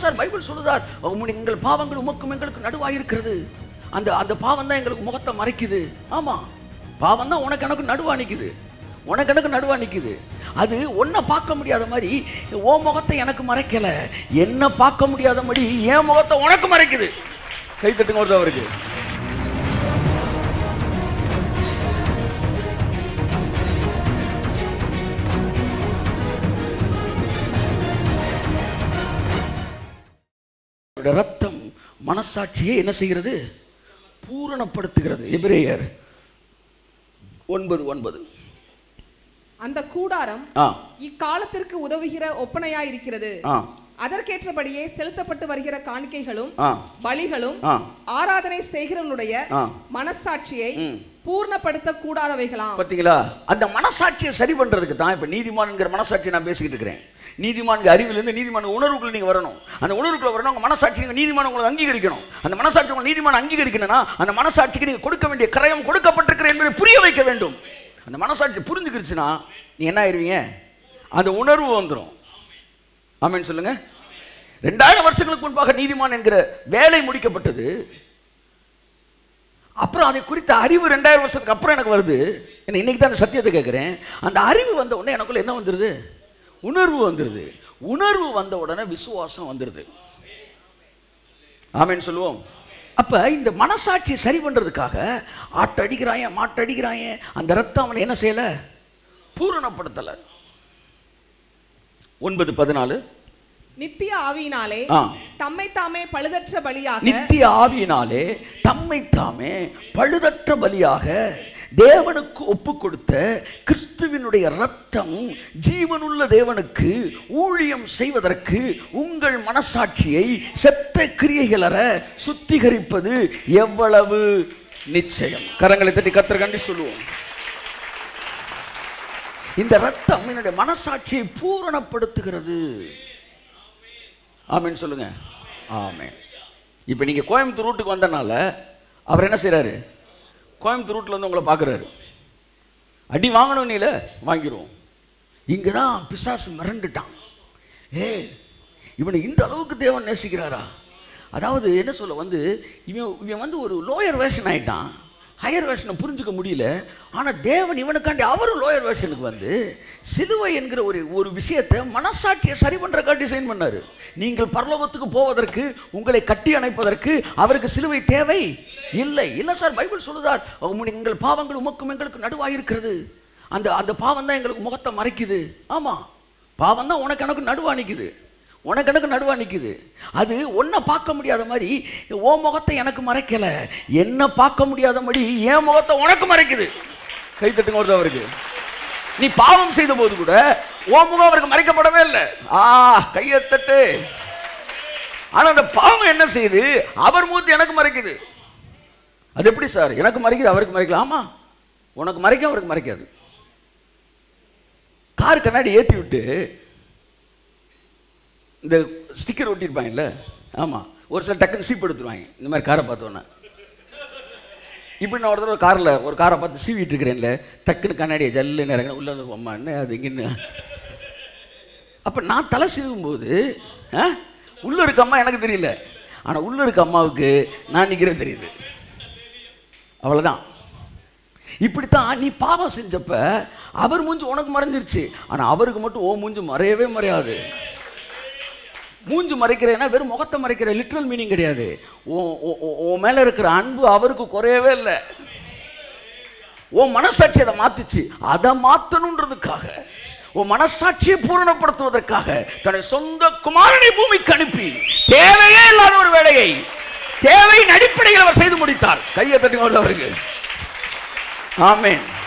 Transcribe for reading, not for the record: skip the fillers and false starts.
Sir Bible சொல்லுதார், எங்கள் பாவங்கள் உமக்கும் எங்களுக்கு நடுவாக இருக்கிறது. அந்த பாவம் தான் எங்களுக்கு முகத்தை மறைக்குது. ஆமா, பாவம் தான் உனக்கு எனக்கு நடுவா நிக்குது, உனக்கு எனக்கு நடுவா நிக்குது. அது ஒன்ன பார்க்க முடியாத மாதிரி ஓ முகத்தை எனக்கு மறைக்கல, என்ன பார்க்க முடியாத மாதிரி என் முகத்தை உனக்கு மறைக்குது. கை தட்டுங்க ஒருத்தவருக்கு. ரத்தம் மனசாட்சியை என்ன செய்கிறது? பூரணப்படுத்துகிறது. எபிரேயர் 9:9. அந்த கூடாரம் இக்காலத்திற்கு உதவுகிற ஒப்பனையாய் இருக்கிறது. அதற்கேற்றபடியே செலுத்தப்பட்டு வருகிற காணிக்கைகளும் பலிகளும் ஆராதனை செய்கிறவனுடைய மனசாட்சியை பூர்ணப்படுத்த கூடாதவைகளாம். பாத்தீங்களா? அந்த மனசாட்சியை சரி பண்றதுக்கு தான் இப்ப நீதிமான்ங்கிற மனசாட்சியை நான் பேசிக்கிட்டு இருக்கிறேன். நீதிமான் அறிவிலிருந்து நீதிமான உணர்வுக்குள்ள நீங்க வரணும். அந்த உணர்வுக்குள்ள வரணும். உங்க மனசாட்சி நீங்க நீதிமான உங்களை அங்கீகரிக்கணும். அந்த மனசாட்சி உங்க நீதிமான அங்கீகரிக்கணும்னா அந்த மனசாட்சிக்கு நீங்க கொடுக்க வேண்டிய கிரயம் கொடுக்கப்பட்டிருக்கிற என்பதை புரிய வைக்க வேண்டும். அந்த மனசாட்சி புரிஞ்சுக்கிடுச்சுன்னா நீ என்ன ஆயிருவீங்க? அந்த உணர்வு வந்துடும். ஆமென் சொல்லுங்க. 2000 வருஷங்களுக்கு முன்பாக நீதிமான் என்கிற வேலை முடிக்கப்பட்டது. அப்புறம் அதை குறித்த அறிவு 2000 வருஷத்துக்கு அப்புறம் எனக்கு வருது. இன்னைக்கு தான் அந்த சத்தியத்தை கேட்குறேன். அந்த அறிவு வந்த உடனே எனக்குள்ள என்ன வந்துடுது? உணர்வு வந்துடுது. உணர்வு வந்த உடனே விசுவாசம் வந்துடுது. ஆமென் சொல்லுவோம். அப்ப இந்த மனசாட்சியை சரி பண்றதுக்காக ஆட்டடிக்கிறாங்க, மாட்டடிக்கிறாங்க. அந்த ரத்தம் அவனை என்ன செய்யல? பூரணப்படுத்தல. 9:14. நித்திய ஆவியினாலே தம்மை தாமே பழுதற்ற பலியாக, நித்திய ஆவியினாலே தம்மை தாமே பழுதற்ற பலியாக தேவனுக்கு ஒப்பு கொடுத்த கிறிஸ்துவினுடைய ரத்தம் ஜீவனுள்ள தேவனுக்கு ஊழியம் செய்வதற்கு உங்கள் மனசாட்சியை செத்த கிரியைகளற சுத்திகரிப்பது எவ்வளவு நிச்சயம். கரங்களை தட்டி கர்த்தர் கண்டி சொல்லுவோம். இந்த ரத்தம் என்னுடைய மனசாட்சியை பூரணப்படுத்துகிறது. ஆமென் சொல்லுங்க. ஆமென். இப்போ நீங்க கோயம்புத்தூர் ரூட்டுக்கு வந்தனால அவர் என்ன செய்யறாரு? கோயம்புத்தூர் ரூட்ல வந்து உங்களை பார்க்குறாரு. அடி வாங்கணும், நீல வாங்கிடுவோம். இங்கே தான் பிசாசு மிரண்டுட்டான். இவனை இந்த அளவுக்கு தேவன் நேசிக்கிறாரா? அதாவது என்ன சொல்ல வந்து இவன் வந்து ஒரு லோயர் வேர்ஷன் ஆகிட்டான். ஹையர் வேர்ஷனை புரிஞ்சுக்க முடியல. ஆனால் தேவன் இவனுக்காண்டி அவரும் லோயர் வேர்ஷனுக்கு வந்து சிலுவை என்கிற ஒரு விஷயத்தை மனசாட்சியை சரி பண்ணுறக்காக டிசைன் பண்ணார். நீங்கள் பரலோகத்துக்கு போவதற்கு, உங்களை கட்டி அணைப்பதற்கு அவருக்கு சிலுவை தேவை இல்லை. இல்லை சார் பைபிள் சொல்லுதார், எங்கள் பாவங்கள் உமக்கும் எங்களுக்கு நடுவாக இருக்கிறது. அந்த பாவம் தான் எங்களுக்கு முகத்தை மறைக்குது. ஆமாம், பாவம் தான் உனக்கு எனக்கு நடுவா நிற்குது, உனக்கு எனக்கு நடுவா நிற்குது. அது ஒன்றை பார்க்க முடியாத மாதிரி ஓ முகத்தை எனக்கு மறைக்கல, என்ன பார்க்க முடியாத மாதிரி என் முகத்தை உனக்கு மறைக்குது. கை தட்டுங்க ஒருத்தவருக்கு. நீ பாவம் செய்த போது கூட ஓ முகம் அவருக்கு மறைக்கப்படவே இல்லை. கையை தட்டு. ஆனா அந்த பாவம் என்ன செய்யுது? அவர் முகத்தை எனக்கு மறைக்குது. அது எப்படி சார்? எனக்கு மறைக்குது, அவருக்கு மறைக்கல. ஆமா, உனக்கு மறைக்கும், அவருக்கு மறைக்காது. கார் கண்ணாடி ஏற்றி விட்டு இந்த ஸ்டிக்கர் ஒட்டியிருப்பாங்கல்ல, ஆமாம், ஒரு சில டக்குன்னு சீப் எடுத்துருவாங்க இந்த மாதிரி காரை பார்த்தோன்னே. இப்படி நான் ஒரு தடவை ஒரு காரை பார்த்து சீவிட்டு இருக்கிறேன்ல, டக்குன்னு கண்ணாடியை ஜல்லுன்னு இறங்கின உள்ளே வந்து அம்மா என்ன அது இங்கன்னு. அப்போ நான் தலை சீவும்போது உள்ளே இருக்க அம்மா எனக்கு தெரியல, ஆனால் உள்ளே இருக்க அம்மாவுக்கு நான் நிற்கிறேன் தெரியுது. அவ்வளோதான். இப்படித்தான் நீ பாவம் செஞ்சப்ப அவர் மூஞ்சி உனக்கு மறைஞ்சிருச்சு, ஆனால் அவருக்கு மட்டும் ஓ மூஞ்சி மறையவே மறையாது. மூஞ்சி மறைக்கிறேன்னா வெறும் முகத்தை மறைக்கிற லிட்ரல் மீனிங் கிடையாது. உன் மேல இருக்கிற அன்பு அவருக்கு குறையவே இல்லை. உன் மனசாட்சி அதை மாத்துச்சு. அதை மாத்தணுன்றதுக்காக, உன் மனசாட்சியை பூரணப்படுத்துவதற்காக தன்னுடைய சொந்த குமாரனை பூமிக்கு அனுப்பி தேவையே இல்லாத ஒரு வேலையை தேவையின் அடிப்படையில் அவர் செய்து முடித்தார். கையை தட்டி அவருக்கு. ஆமென்.